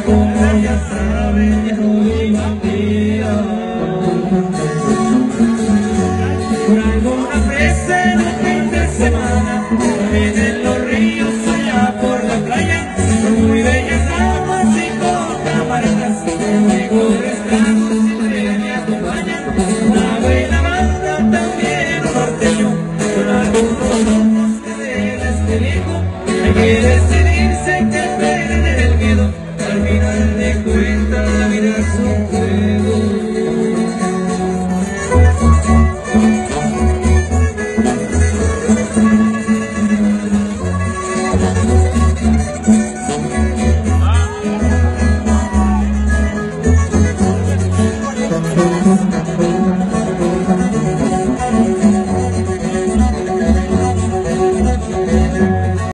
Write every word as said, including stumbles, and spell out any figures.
como ya saben, ya no vivan día. Por alguna vez en un fin de semana, también en los ríos, allá por la playa, con muy bellas aguas y con camaretas, mejores tragos siempre me acompañan. Una buena banda, también un norteño, con algunos ojos que deja este viejo. Hay que decidirse, que perder el miedo, al final de cuentas la vida es un juego.